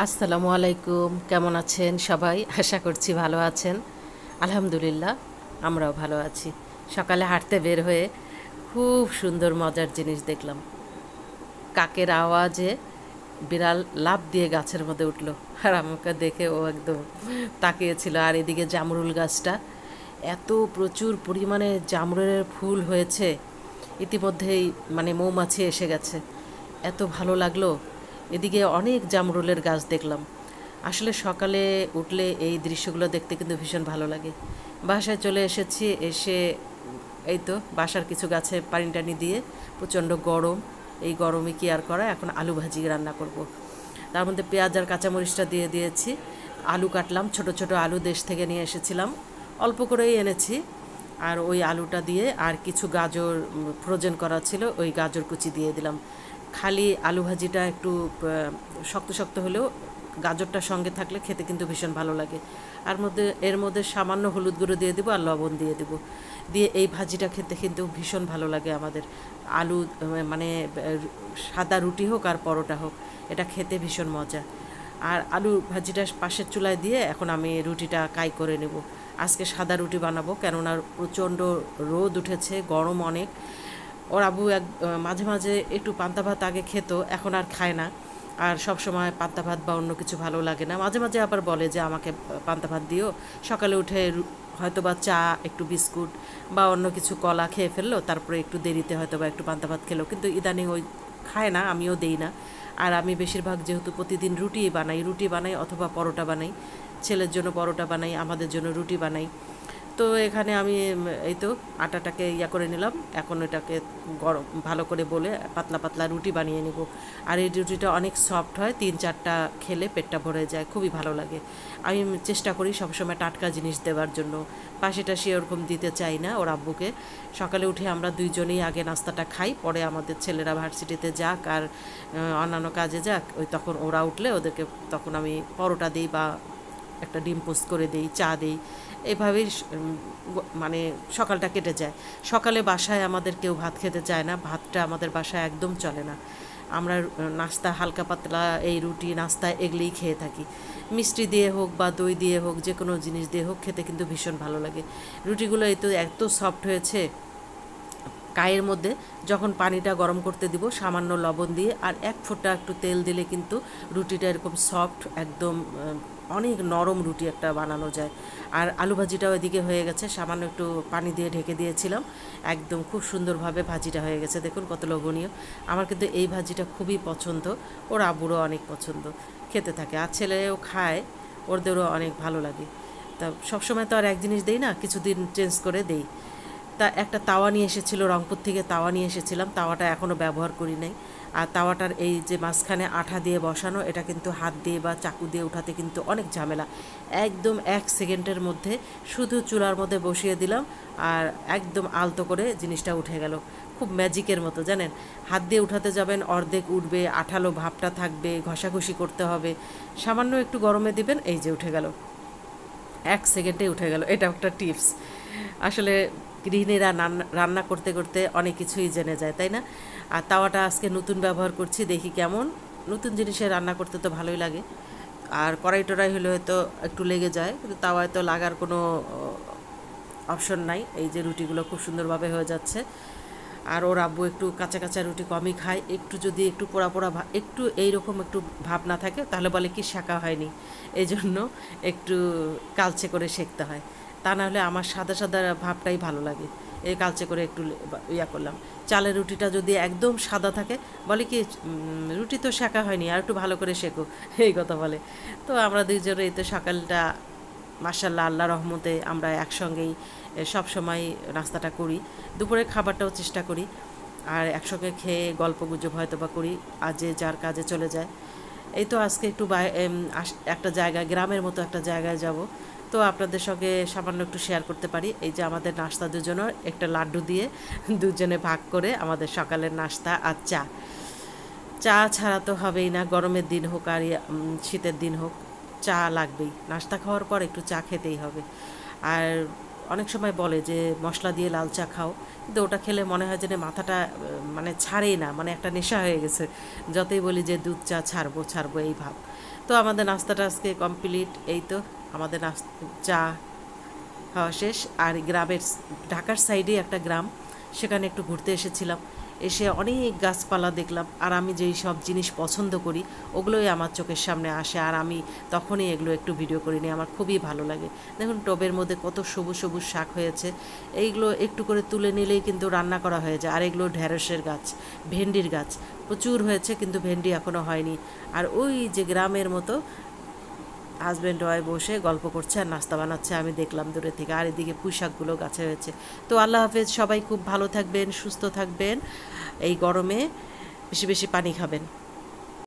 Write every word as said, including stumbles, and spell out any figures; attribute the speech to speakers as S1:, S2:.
S1: আসসালামু আলাইকুম, কেমন আছেন সবাই? আশা করছি ভালো আছেন। আলহামদুলিল্লাহ, আমরাও ভালো আছি। সকালে হাঁটতে বের হয়ে খুব সুন্দর মজার জিনিস দেখলাম। কাকের আওয়াজে বিড়াল লাফ দিয়ে গাছের মধ্যে উঠলো, আর আমাকে দেখে ও একদম তাকিয়েছিল। আর এদিকে জামরুল গাছটা এত প্রচুর পরিমাণে জামরুলের ফুল হয়েছে, ইতিমধ্যেই মানে মৌমাছি এসে গেছে। এত ভালো লাগলো। এদিকে অনেক জামরুলের গাছ দেখলাম। আসলে সকালে উঠলে এই দৃশ্যগুলো দেখতে কিন্তু ভীষণ ভালো লাগে। বাসায় চলে এসেছি, এসে এই তো বাসার কিছু গাছে পানি টানি দিয়ে, প্রচণ্ড গরম, এই গরমে কি আর করা, এখন আলু ভাজি রান্না করব। তার মধ্যে পেঁয়াজ আর কাঁচামরিচটা দিয়ে দিয়েছি। আলু কাটলাম, ছোট ছোট আলু দেশ থেকে নিয়ে এসেছিলাম, অল্প করেই এনেছি। আর ওই আলুটা দিয়ে আর কিছু গাজর ফ্রোজেন করা ছিল, ওই গাজর কুচি দিয়ে দিলাম। খালি আলু ভাজিটা একটু শক্ত শক্ত হলেও গাজরটার সঙ্গে থাকলে খেতে কিন্তু ভীষণ ভালো লাগে। আর মধ্যে এর মধ্যে সামান্য হলুদ গুঁড়ো দিয়ে দেবো আর লবণ দিয়ে দেবো, দিয়ে এই ভাজিটা খেতে কিন্তু ভীষণ ভালো লাগে আমাদের। আলু মানে সাদা রুটি হোক আর পরোটা হোক, এটা খেতে ভীষণ মজা। আর আলু ভাজিটা পাশের চুলায় দিয়ে এখন আমি রুটিটা কাই করে নেব। আজকে সাদা রুটি বানাবো, কেননা প্রচণ্ড রোদ উঠেছে, গরম অনেক। ওর আবু এক মাঝে মাঝে একটু পান্তা ভাত আগে খেত, এখন আর খায় না। আর সব সময় পান্তা ভাত বা অন্য কিছু ভালো লাগে না। মাঝে মাঝে আবার বলে যে আমাকে পান্তা ভাত দিও। সকালে উঠে হয়তো বা চা, একটু বিস্কুট বা অন্য কিছু কলা খেয়ে ফেললো, তারপরে একটু দেরিতে হয়তো বা একটু পান্তা ভাত খেলো, কিন্তু ইদানিং ওই খায় না, আমিও দেই না। আর আমি বেশিরভাগ যেহেতু প্রতিদিন রুটি বানাই রুটি বানাই অথবা পরোটা বানাই, ছেলের জন্য পরোটা বানাই, আমাদের জন্য রুটি বানাই। তো এখানে আমি এই তো আটাটাকে ইয়া করে নিলাম, এখন এটাকে গরম ভালো করে বলে পাতলা পাতলা রুটি বানিয়ে নিব। আর এই রুটিটা অনেক সফট হয়, তিন চারটা খেলে পেটটা ভরে যায়, খুবই ভালো লাগে। আমি চেষ্টা করি সবসময় টাটকা জিনিস দেওয়ার জন্য, পাশে টাশি ওরকম দিতে চাই না ওর আব্বুকে। সকালে উঠে আমরা দুইজনেই আগে নাস্তাটা খাই, পরে আমাদের ছেলেরা ভার্সিটিতে যাক আর অন্যান্য কাজে যাক, ওই তখন ওরা উঠলে ওদেরকে তখন আমি পরোটা দিই বা একটা ডিম পোস্ট করে দিই, চা দিই। এভাবেই মানে সকালটা কেটে যায়। সকালে বাসায় আমাদের কেউ ভাত খেতে চায় না, ভাতটা আমাদের বাসায় একদম চলে না। আমরা নাস্তা হালকা পাতলা, এই রুটি নাস্তা এগুলোই খেয়ে থাকি। মিষ্টি দিয়ে হোক বা দই দিয়ে হোক, যে কোনো জিনিস দিয়ে হোক, খেতে কিন্তু ভীষণ ভালো লাগে। রুটিগুলো এই তো এত সফট হয়েছে। কায়ের মধ্যে যখন পানিটা গরম করতে দিব, সামান্য লবণ দিয়ে আর এক ফোঁটা একটু তেল দিলে কিন্তু রুটিটা এরকম সফট, একদম অনেক নরম রুটি একটা বানানো যায়। আর আলু ভাজিটাও এদিকে হয়ে গেছে, সামান্য একটু পানি দিয়ে ঢেকে দিয়েছিলাম, একদম খুব সুন্দরভাবে ভাজিটা হয়ে গেছে। দেখুন কত লোভনীয়। আমার কিন্তু এই ভাজিটা খুবই পছন্দ, ওর আব্বুরও অনেক পছন্দ, খেতে থাকে। আর ছেলেও খায়, ওদেরও অনেক ভালো লাগে। তা সবসময় তো আর এক জিনিস দেই না, কিছুদিন চেঞ্জ করে দেই। তা একটা তাওয়া নিয়ে এসেছিলো, রংপুর থেকে তাওয়া নিয়ে এসেছিলাম, তাওয়াটা এখনও ব্যবহার করি নাই। আর তাওয়াটার এই যে মাঝখানে আঠা দিয়ে বসানো, এটা কিন্তু হাত দিয়ে বা চাকু দিয়ে উঠাতে কিন্তু অনেক ঝামেলা। একদম এক সেকেন্ডের মধ্যে শুধু চুলার মধ্যে বসিয়ে দিলাম, আর একদম আলতো করে জিনিসটা উঠে গেল, খুব ম্যাজিকের মতো জানেন। হাত দিয়ে উঠাতে যাবেন, অর্ধেক উঠবে, আঠালো ভাবটা থাকবে, ঘষাঘষি করতে হবে, সামান্য একটু গরমে দিবেন, এই যে উঠে গেল, এক সেকেন্ডে উঠে গেল। এটা একটা টিপস। আসলে গৃহিণীরা রান্না করতে করতে অনেক কিছুই জেনে যায়, তাই না? আর তাওয়াটা আজকে নতুন ব্যবহার করছি, দেখি কেমন। নতুন জিনিসে রান্না করতে তো ভালোই লাগে। আর কড়াই টড়াই হলে হয়তো একটু লেগে যায়, কিন্তু তাওয়ায় তো লাগার কোনো অপশন নাই। এই যে রুটিগুলো খুব সুন্দরভাবে হয়ে যাচ্ছে। আর ওর আব্বু একটু কাঁচা কাঁচা রুটি কমই খায়, একটু যদি একটু পোড়া পোড়া একটু এইরকম একটু ভাব না থাকে, তাহলে বলে কি শেখা হয়নি। এই জন্য একটু কালচে করে সেঁকতে হয়, তা নাহলে আমার সাদা সাদা ভাবটাই ভালো লাগে। এই কালচে করে একটু ইয়া করলাম। চালের রুটিটা যদি একদম সাদা থাকে, বলে কি রুটি তো শেখা হয়নি, আর একটু ভালো করে শেখো, এই কথা বলে। তো আমরা দুইজনে এই তো সকালটা মাশাআল্লাহ, আল্লাহ রহমতে আমরা একসঙ্গেই সব সময় নাস্তাটা করি। দুপুরের খাবারটাও চেষ্টা করি, আর একসঙ্গে খেয়ে গল্প গুজব হয়তো বা করি, আর যে যার কাজে চলে যায়। এই তো আজকে একটু একটা জায়গায়, গ্রামের মতো একটা জায়গায় যাব, তো আপনাদের সঙ্গে সামান্য একটু শেয়ার করতে পারি। এই যে আমাদের নাস্তা দুজনের একটা লাড্ডু দিয়ে দুজনে ভাগ করে আমাদের সকালের নাস্তা আর চা। চা ছাড়া তো হবেই না, গরমের দিন হোক আর শীতের দিন হোক, চা লাগবেই। নাস্তা খাওয়ার পর একটু চা খেতেই হবে। আর অনেক সময় বলে যে মশলা দিয়ে লাল চা খাও, কিন্তু ওটা খেলে মনে হয় যেন মাথাটা আহ, মানে ছাড়েই না, মানে একটা নেশা হয়ে গেছে। যতই বলি যে দুধ চা ছাড়বো ছাড়বো এই ভাব। তো আমাদের নাস্তাটা আজকে কমপ্লিট, এই তো আমাদের নাস চা খাওয়া শেষ। আর গ্রামের ঢাকার সাইডে একটা গ্রাম, সেখানে একটু ঘুরতে এসেছিলাম। এসে অনেক গাছপালা দেখলাম, আর আমি যেই সব জিনিস পছন্দ করি ওগুলোই আমার চোখের সামনে আসে, আর আমি তখনই এগুলো একটু ভিডিও করে নিই, আমার খুবই ভালো লাগে। দেখুন টবের মধ্যে কত সবুজ সবুজ শাক হয়েছে, এইগুলো একটু করে তুলে নিলেই কিন্তু রান্না করা হয়ে যায়। আর এগুলো ঢ্যাঁড়সের গাছ, ভেন্ডির গাছ প্রচুর হয়েছে, কিন্তু ভেন্ডি এখনও হয়নি। আর ওই যে গ্রামের মতো হাজব্যান্ড ওয়াইফ বসে গল্প করছে আর নাস্তা বানাচ্ছে, আমি দেখলাম দূরে থেকে। আর এদিকে পুঁই শাকগুলো গাছে হয়েছে। তো আল্লাহ হাফেজ, সবাই খুব ভালো থাকবেন, সুস্থ থাকবেন। এই গরমে বেশি বেশি পানি খাবেন।